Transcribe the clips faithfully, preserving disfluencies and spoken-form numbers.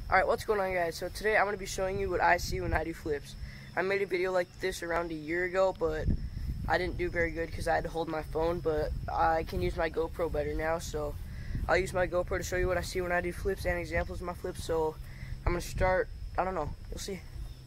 Alright, what's going on, guys? So today I'm going to be showing you what I see when I do flips. I made a video like this around a year ago, but I didn't do very good because I had to hold my phone, but I can use my GoPro better now, so I'll use my GoPro to show you what I see when I do flips and examples of my flips. So I'm going to start, I don't know, you'll see.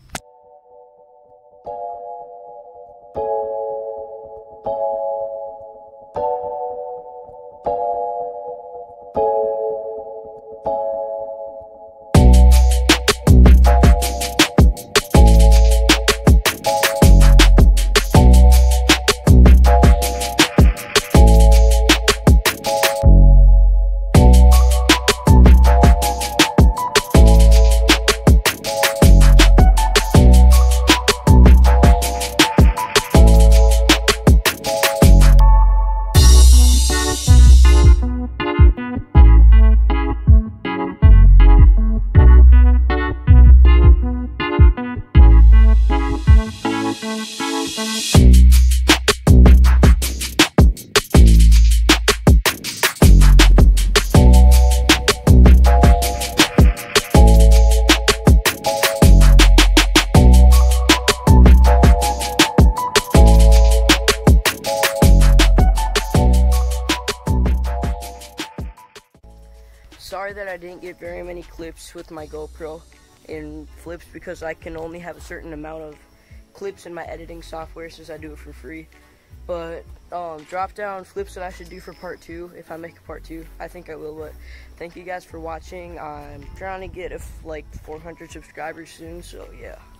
Sorry that I didn't get very many clips with my GoPro in flips because I can only have a certain amount of clips in my editing software since I do it for free. But um, drop down flips that I should do for part two if I make a part two. I think I will, but thank you guys for watching. I'm trying to get a, like four hundred subscribers soon, so yeah.